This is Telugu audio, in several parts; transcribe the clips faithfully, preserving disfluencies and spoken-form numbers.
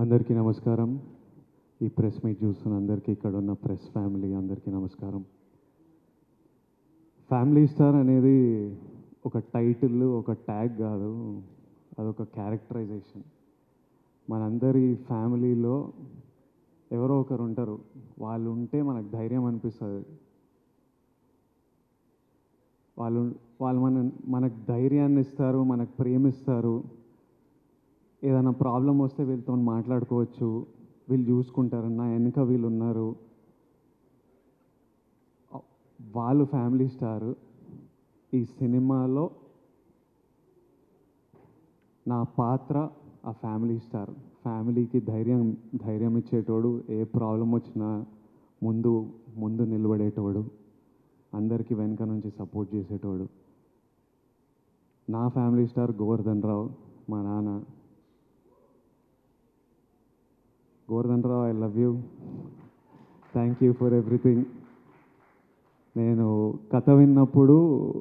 అందరికీ నమస్కారం. ఈ ప్రెస్ మీట్ చూస్తున్న అందరికీ, ఇక్కడ ఉన్న ప్రెస్ ఫ్యామిలీ అందరికీ నమస్కారం. ఫ్యామిలీ స్టార్ అనేది ఒక టైటిల్, ఒక ట్యాగ్ కాదు, అదొక క్యారెక్టరైజేషన్. మనందరి ఫ్యామిలీలో ఎవరో ఒకరు ఉంటారు, వాళ్ళు ఉంటే మనకు ధైర్యం అనిపిస్తుంది. వాళ్ళు వాళ్ళు మన మనకు ధైర్యాన్ని ఇస్తారు, మనకు ప్రేమిస్తారు. ఏదైనా ప్రాబ్లం వస్తే వీళ్ళతో మాట్లాడుకోవచ్చు, వీళ్ళు చూసుకుంటారు, నా వెనుక వీళ్ళు ఉన్నారు. వాళ్ళు ఫ్యామిలీ స్టార్. ఈ సినిమాలో నా పాత్ర ఆ ఫ్యామిలీ స్టార్. ఫ్యామిలీకి ధైర్యం ధైర్యం ఇచ్చేటోడు, ఏ ప్రాబ్లం వచ్చినా ముందు ముందు నిలబడేటోడు, అందరికీ వెనక నుంచి సపోర్ట్ చేసేటోడు. నా ఫ్యామిలీ స్టార్ గోవర్ధన్ రావు, మా నాన్న. Govardhan Rao, I love you, thank you for everything. నేను కథ విన్నప్పుడు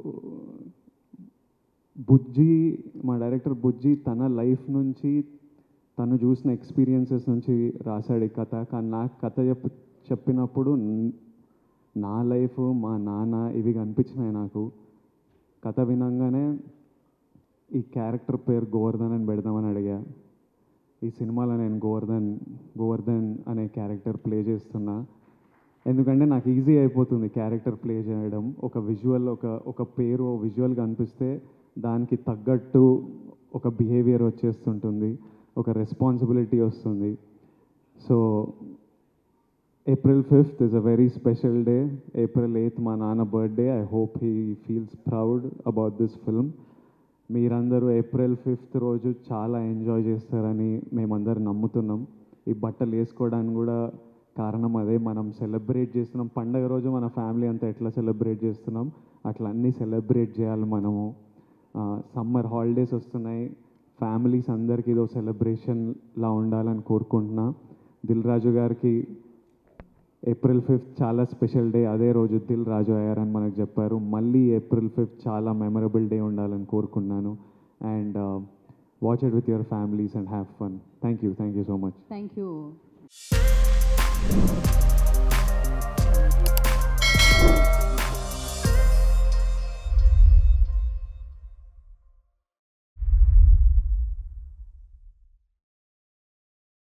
బుజ్జి, మా డైరెక్టర్ బుజ్జి తన లైఫ్ నుంచి, తను చూసిన ఎక్స్పీరియన్సెస్ నుంచి రాశాడు ఈ కథ. కానీ నాకు కథ చెప్ చెప్పినప్పుడు నా లైఫ్, మా నాన్న ఇవి కనిపించినాయి నాకు. కథ వినంగానే ఈ క్యారెక్టర్ పేరు గోవర్ధన్ అని పెడదామని అడిగా. ఈ సినిమాలో నేను గోవర్ధన్ గోవర్ధన్ అనే క్యారెక్టర్ ప్లే చేస్తున్నా. ఎందుకంటే నాకు ఈజీ అయిపోతుంది క్యారెక్టర్ ప్లే చేయడం. ఒక విజువల్, ఒక ఒక పేరు విజువల్గా అనిపిస్తే దానికి తగ్గట్టు ఒక బిహేవియర్ వచ్చేస్తుంటుంది, ఒక రెస్పాన్సిబిలిటీ వస్తుంది. So April fifth is a very special day. April eighth మా నాన్న birthday. I hope he feels proud about this film. మీరందరూ ఏప్రిల్ ఫిఫ్త్ రోజు చాలా ఎంజాయ్ చేస్తారని మేమందరం నమ్ముతున్నాం. ఈ బట్టలు వేసుకోవడానికి కూడా కారణం అదే. మనం సెలబ్రేట్ చేస్తున్నాం పండగ రోజు, మన ఫ్యామిలీ అంతా ఎట్లా సెలబ్రేట్ చేస్తున్నాం అట్లా అన్నీ సెలబ్రేట్ చేయాలి మనము. సమ్మర్ హాలిడేస్ వస్తున్నాయి, ఫ్యామిలీస్ అందరికీ ఇదో సెలబ్రేషన్లా ఉండాలని కోరుకుంటున్నా. దిల్ రాజు గారికి ఏప్రిల్ ఫిఫ్త్ చాలా స్పెషల్ డే. అదే రోజు దిల్ రాజు అయ్యారని మనకు చెప్పారు. మళ్ళీ ఏప్రిల్ ఫిఫ్త్ చాలా మెమరబుల్ డే ఉండాలని కోరుకున్నాను. And watch it with your families and have fun. Thank you thank you so much. Thank you.